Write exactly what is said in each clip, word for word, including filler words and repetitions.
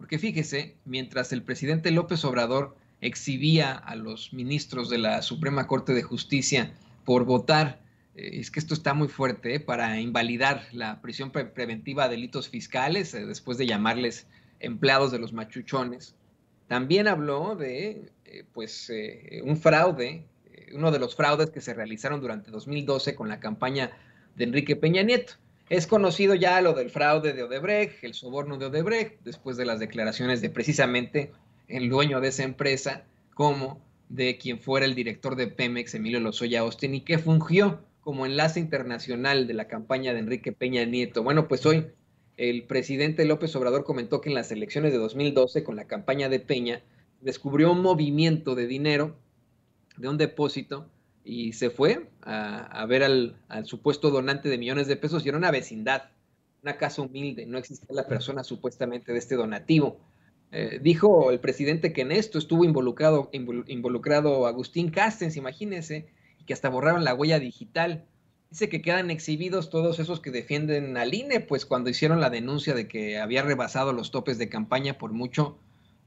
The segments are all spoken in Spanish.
Porque fíjese, mientras el presidente López Obrador exhibía a los ministros de la Suprema Corte de Justicia por votar, eh, es que esto está muy fuerte, eh, para invalidar la prisión pre preventiva a delitos fiscales, eh, después de llamarles empleados de los machuchones. También habló de eh, pues eh, un fraude, eh, uno de los fraudes que se realizaron durante dos mil doce con la campaña de Enrique Peña Nieto. Es conocido ya lo del fraude de Odebrecht, el soborno de Odebrecht, después de las declaraciones de precisamente el dueño de esa empresa, como de quien fuera el director de Pemex, Emilio Lozoya Austin, y que fungió como enlace internacional de la campaña de Enrique Peña Nieto. Bueno, pues hoy el presidente López Obrador comentó que en las elecciones de dos mil doce, con la campaña de Peña, descubrió un movimiento de dinero de un depósito y se fue a, a ver al, al, supuesto donante de millones de pesos, y era una vecindad, una casa humilde, no existía la persona supuestamente de este donativo. Eh, dijo el presidente que en esto estuvo involucrado, involucrado Agustín Castens, imagínense, y que hasta borraron la huella digital. Dice que quedan exhibidos todos esos que defienden al I N E, pues cuando hicieron la denuncia de que había rebasado los topes de campaña por mucho,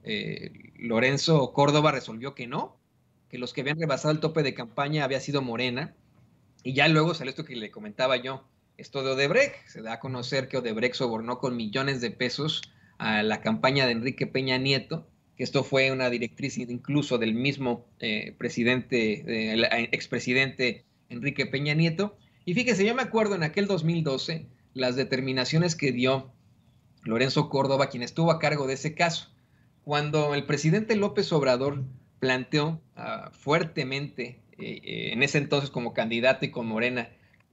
eh, Lorenzo Córdoba resolvió que no, que los que habían rebasado el tope de campaña había sido Morena, y ya luego salió esto que le comentaba yo, esto de Odebrecht. Se da a conocer que Odebrecht sobornó con millones de pesos a la campaña de Enrique Peña Nieto, que esto fue una directriz incluso del mismo eh, presidente, eh, el expresidente Enrique Peña Nieto. Y fíjese, yo me acuerdo en aquel dos mil doce las determinaciones que dio Lorenzo Córdoba, quien estuvo a cargo de ese caso, cuando el presidente López Obrador planteó uh, fuertemente, eh, eh, en ese entonces como candidato y con Morena,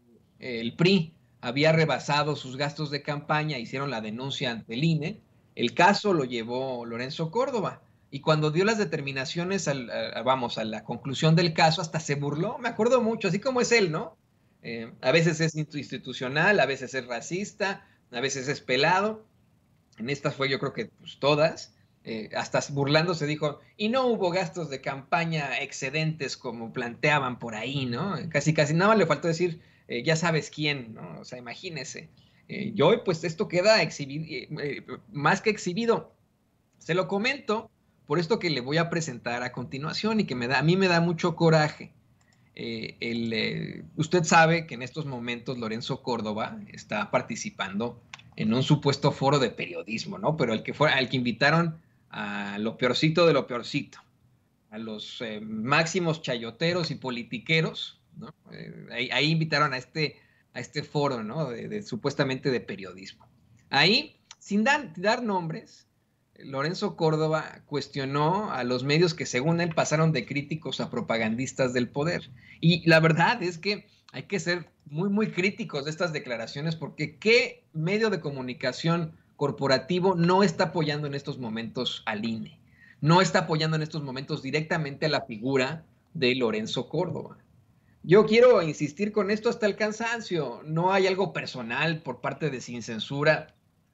eh, el P R I había rebasado sus gastos de campaña, hicieron la denuncia ante el I N E, el caso lo llevó Lorenzo Córdoba, y cuando dio las determinaciones, al, a, vamos, a la conclusión del caso, hasta se burló, me acuerdo mucho, así como es él, ¿no? Eh, a veces es institucional, a veces es racista, a veces es pelado. En estas fue, yo creo que pues, todas. Eh, hasta burlándose dijo, y no hubo gastos de campaña excedentes como planteaban por ahí, ¿no? Casi, casi nada más le faltó decir, eh, ya sabes quién, ¿no? O sea, imagínese. Eh, y hoy, pues, esto queda exhibido, eh, más que exhibido. Se lo comento por esto que le voy a presentar a continuación y que me da, a mí me da mucho coraje. Eh, el, eh, usted sabe que en estos momentos Lorenzo Córdoba está participando en un supuesto foro de periodismo, ¿no? Pero el que fue, al que invitaron a lo peorcito de lo peorcito, a los eh, máximos chayoteros y politiqueros, ¿no? Eh, ahí, ahí invitaron a este, a este foro, ¿no? De, de, supuestamente de periodismo. Ahí, sin dar, dar nombres, Lorenzo Córdoba cuestionó a los medios que según él pasaron de críticos a propagandistas del poder. Y la verdad es que hay que ser muy, muy críticos de estas declaraciones, porque ¿qué medio de comunicación corporativo no está apoyando en estos momentos al I N E? No está apoyando en estos momentos directamente a la figura de Lorenzo Córdoba. Yo quiero insistir con esto hasta el cansancio. No hay algo personal por parte de Sin Censura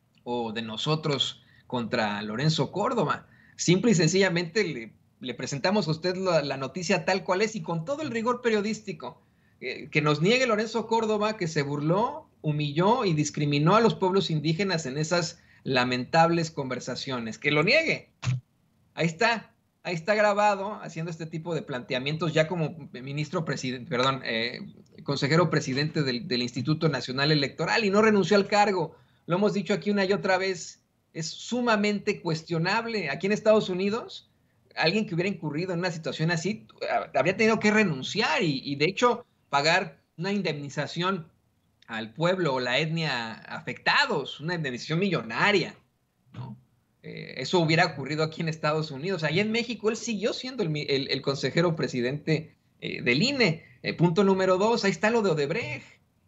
o de nosotros contra Lorenzo Córdoba. Simple y sencillamente le, le presentamos a usted la, la noticia tal cual es y con todo el rigor periodístico. Eh, que nos niegue Lorenzo Córdoba que se burló, humilló y discriminó a los pueblos indígenas en esas lamentables conversaciones. Que lo niegue. Ahí está, ahí está grabado haciendo este tipo de planteamientos ya como ministro presidente, perdón, eh, consejero presidente del, del Instituto Nacional Electoral, y no renunció al cargo. Lo hemos dicho aquí una y otra vez. Es sumamente cuestionable. Aquí en Estados Unidos, alguien que hubiera incurrido en una situación así habría tenido que renunciar y, y de hecho pagar una indemnización al pueblo o la etnia afectados, una indemnización millonaria, ¿no? Eh, eso hubiera ocurrido aquí en Estados Unidos. Allá en México él siguió siendo el, el, el consejero presidente eh, del I N E. Eh, punto número dos, ahí está lo de Odebrecht.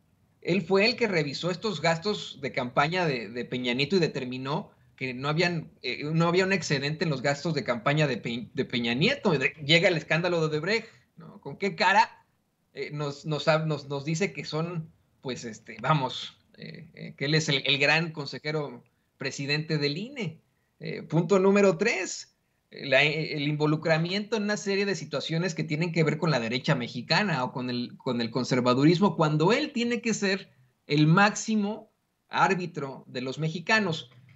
Él fue el que revisó estos gastos de campaña de, de Peña Nieto y determinó que no, habían, eh, no había un excedente en los gastos de campaña de, Pe de Peña Nieto. Llega el escándalo de Odebrecht, ¿no? ¿Con qué cara eh, nos, nos, nos, nos dice que son, pues, este, vamos, eh, eh, que él es el, el gran consejero presidente del I N E? Eh, punto número tres, la, el involucramiento en una serie de situaciones que tienen que ver con la derecha mexicana o con el, con el conservadurismo, cuando él tiene que ser el máximo árbitro de los mexicanos.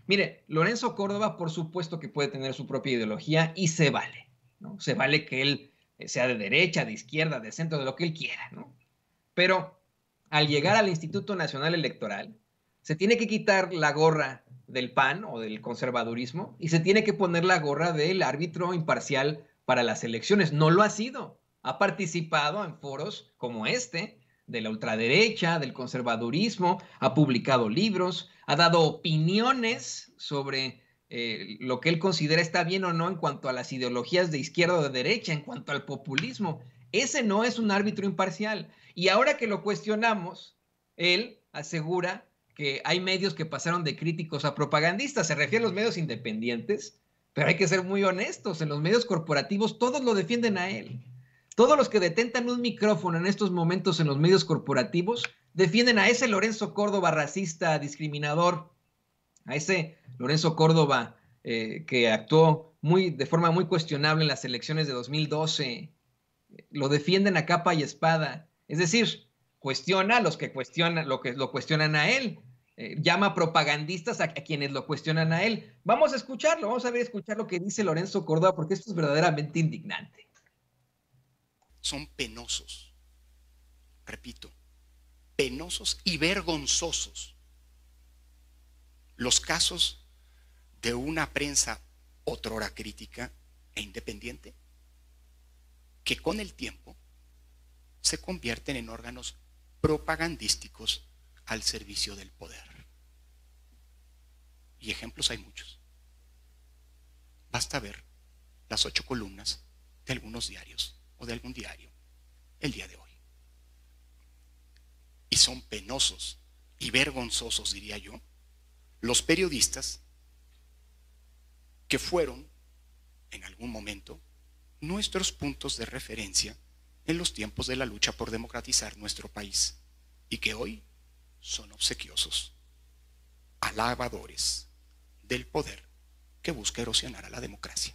Mire, Lorenzo Córdoba, por supuesto que puede tener su propia ideología y se vale, ¿no? Se vale que él sea de derecha, de izquierda, de centro, de lo que él quiera, ¿no? Pero al llegar al Instituto Nacional Electoral, se tiene que quitar la gorra del P A N o del conservadurismo y se tiene que poner la gorra del árbitro imparcial para las elecciones. No lo ha sido. Ha participado en foros como este, de la ultraderecha, del conservadurismo, ha publicado libros, ha dado opiniones sobre eh, lo que él considera está bien o no en cuanto a las ideologías de izquierda o de derecha, en cuanto al populismo. Ese no es un árbitro imparcial. Y ahora que lo cuestionamos, él asegura que hay medios que pasaron de críticos a propagandistas. Se refiere a los medios independientes, pero hay que ser muy honestos. En los medios corporativos todos lo defienden a él. Todos los que detentan un micrófono en estos momentos en los medios corporativos defienden a ese Lorenzo Córdoba racista, discriminador, a ese Lorenzo Córdoba eh, que actuó muy, de forma muy cuestionable en las elecciones de dos mil doce. Lo defienden a capa y espada. Es decir, cuestiona a los que cuestionan, lo que lo cuestionan a él. Eh, llama propagandistas a, a quienes lo cuestionan a él. Vamos a escucharlo, vamos a ver, escuchar lo que dice Lorenzo Córdoba, porque esto es verdaderamente indignante. Son penosos, repito, penosos y vergonzosos los casos de una prensa otrora crítica e independiente que con el tiempo se convierten en órganos propagandísticos al servicio del poder. Y ejemplos hay muchos. Basta ver las ocho columnas de algunos diarios o de algún diario el día de hoy. Y son penosos y vergonzosos, diría yo, los periodistas que fueron en algún momento nuestros puntos de referencia en los tiempos de la lucha por democratizar nuestro país y que hoy son obsequiosos, alabadores del poder que busca erosionar a la democracia.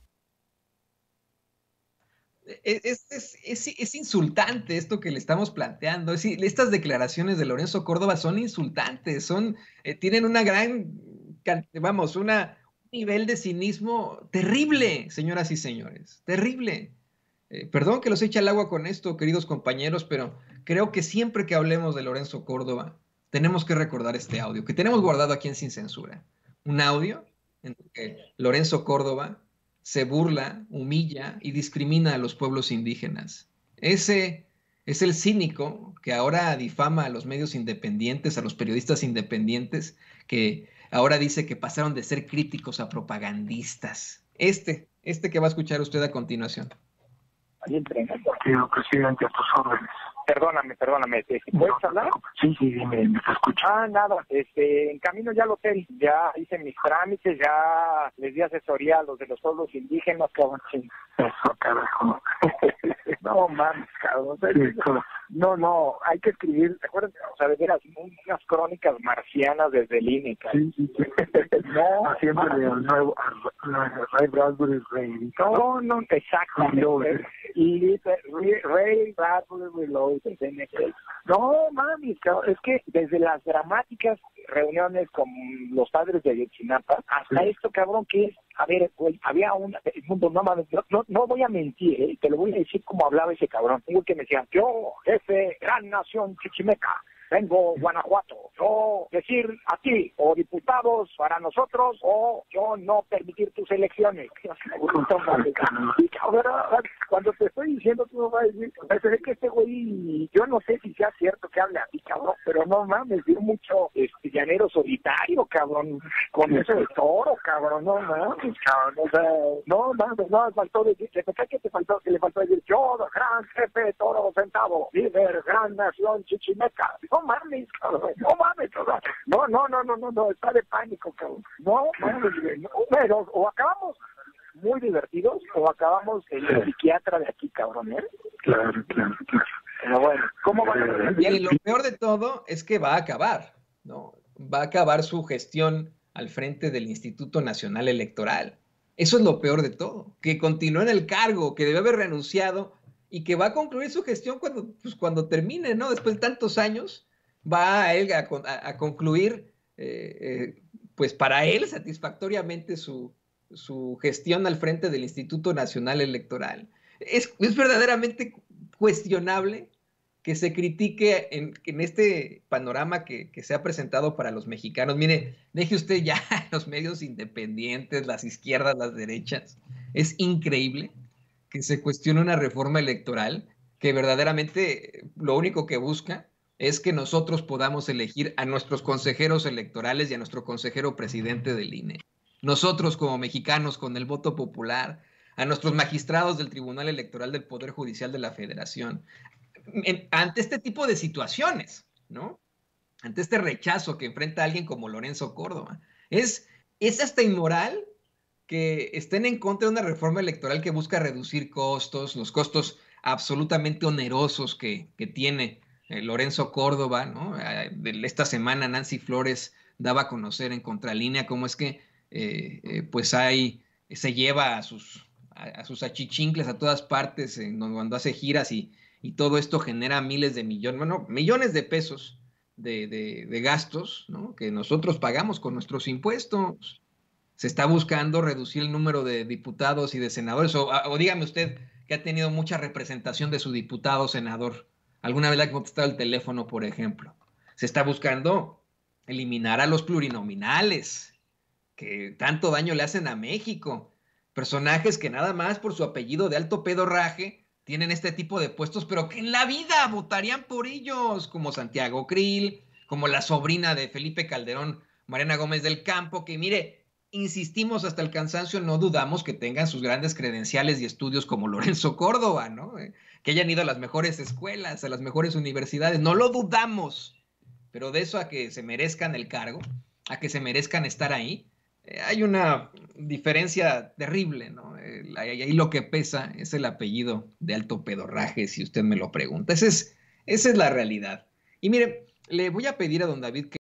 Es, es, es, es insultante esto que le estamos planteando. Es, estas declaraciones de Lorenzo Córdoba son insultantes, son, eh, tienen una gran, vamos, una, un nivel de cinismo terrible, señoras y señores, terrible. Eh, perdón que los eche al agua con esto, queridos compañeros, pero creo que siempre que hablemos de Lorenzo Córdoba, tenemos que recordar este audio, que tenemos guardado aquí en Sin Censura. Un audio en que Lorenzo Córdoba se burla, humilla y discrimina a los pueblos indígenas. Ese es el cínico que ahora difama a los medios independientes, a los periodistas independientes, que ahora dice que pasaron de ser críticos a propagandistas. Este, este que va a escuchar usted a continuación. Señor presidente, a tus órdenes. Perdóname, perdóname, ¿puedes hablar? Sí, sí, dime, me escucho. Ah, nada, este, en camino ya al hotel, ya hice mis trámites, ya les di asesoría a los de los pueblos indígenas, cabrón. Sí. Eso, carajo. No, mames, cabrón. No, no, hay que escribir, ¿recuerdan? O sea, de veras, unas crónicas marcianas desde el I N E, cabrón. Sí, sí, sí. No, haciéndole al nuevo, al Ray Bradbury Rey. No, no, exactamente. Y Ray Bradbury Reloaded. No, mami, es que desde las dramáticas reuniones con los padres de Ayotzinapa hasta sí. Esto, cabrón, que es, a ver, güey, había un mundo, no mames, no, no, no voy a mentir, ¿eh? Te lo voy a decir como hablaba ese cabrón. Tengo que me decía, yo, jefe, gran nación chichimeca, vengo Guanajuato, yo decir a ti, o diputados para nosotros, o yo no permitir tus elecciones. Cuando te estoy diciendo, tú no vas a decir, es que este güey, yo no sé si sea cierto que hable así, cabrón, pero no mames, dio mucho este, llanero solitario, cabrón, con eso de toro, cabrón, no mames, cabrón, o sea, no mames, no, faltó decir, ¿qué te faltó? Que le faltó decir, yo, gran jefe, toro centavo, líder, gran nación chichimeca. No mames, cabrón, no mames, cabrón. No, no, no, no, no, no, está de pánico, cabrón. No mames, no, pero o acabamos muy divertidos o acabamos en el psiquiatra de aquí, cabrón, ¿eh? Claro, claro, claro. Pero bueno, ¿cómo va a ser? Y lo peor de todo es que va a acabar, ¿no? Va a acabar su gestión al frente del Instituto Nacional Electoral. Eso es lo peor de todo, que continúa en el cargo, que debe haber renunciado y que va a concluir su gestión cuando, pues, cuando termine, ¿no? Después de tantos años, va a él a, a, a concluir eh, eh, pues para él satisfactoriamente su, su gestión al frente del Instituto Nacional Electoral. Es, es verdaderamente cuestionable que se critique en, en este panorama que, que se ha presentado para los mexicanos. Mire, deje usted ya los medios independientes, las izquierdas, las derechas. Es increíble que se cuestione una reforma electoral que verdaderamente lo único que busca es que nosotros podamos elegir a nuestros consejeros electorales y a nuestro consejero presidente del I N E. Nosotros como mexicanos con el voto popular, a nuestros magistrados del Tribunal Electoral del Poder Judicial de la Federación, en, ante este tipo de situaciones, ¿no? Ante este rechazo que enfrenta a alguien como Lorenzo Córdoba. Es, es hasta inmoral que estén en contra de una reforma electoral que busca reducir costos, los costos absolutamente onerosos que, que tiene eh, Lorenzo Córdoba, ¿no? Eh, esta semana Nancy Flores daba a conocer en Contralínea cómo es que eh, eh, pues hay, se lleva a sus, a, a sus achichincles a todas partes eh, cuando hace giras y, y todo esto genera miles de millones, bueno, millones de pesos de, de, de gastos, ¿no? Que nosotros pagamos con nuestros impuestos. Se está buscando reducir el número de diputados y de senadores, o, o dígame usted que ha tenido mucha representación de su diputado o senador. ¿Alguna vez le ha contestado el teléfono, por ejemplo? Se está buscando eliminar a los plurinominales, que tanto daño le hacen a México. Personajes que nada más por su apellido de alto pedorraje tienen este tipo de puestos, pero que en la vida votarían por ellos, como Santiago Krill, como la sobrina de Felipe Calderón, Mariana Gómez del Campo, que mire, insistimos hasta el cansancio, no dudamos que tengan sus grandes credenciales y estudios como Lorenzo Córdoba, ¿no? Eh, que hayan ido a las mejores escuelas, a las mejores universidades, no lo dudamos, pero de eso a que se merezcan el cargo, a que se merezcan estar ahí, eh, hay una diferencia terrible, ¿no? Eh, ahí lo que pesa es el apellido de alto pedorraje, si usted me lo pregunta. Esa es, esa es la realidad. Y mire, le voy a pedir a don David que